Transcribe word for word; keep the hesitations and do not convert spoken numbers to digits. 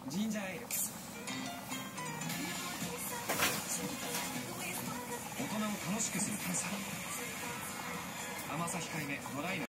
ジンジャーエール。大人を楽しくする炭酸。甘さ控えめ、ドライな